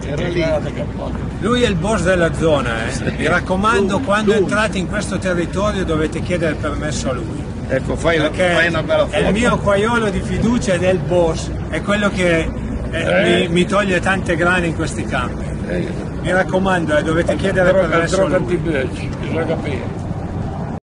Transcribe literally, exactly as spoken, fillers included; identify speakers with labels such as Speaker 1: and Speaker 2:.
Speaker 1: Era lì.
Speaker 2: Lui è il boss della zona, eh.
Speaker 1: Sì.
Speaker 2: Mi raccomando,
Speaker 1: Tu,
Speaker 2: quando
Speaker 1: tu.
Speaker 2: entrate in questo territorio dovete chiedere permesso a lui.
Speaker 1: Ecco, fai,
Speaker 2: Perché
Speaker 1: fai una bella foto.
Speaker 2: è il mio quaiolo di fiducia ed è il boss, è quello che eh,
Speaker 1: Eh.
Speaker 2: mi, mi toglie tante grane in questi campi.
Speaker 1: Eh,
Speaker 2: Mi raccomando, eh, dovete chiedere
Speaker 1: droga,
Speaker 2: permesso a
Speaker 1: droga
Speaker 2: lui.
Speaker 1: antibiotici, bisogna capire.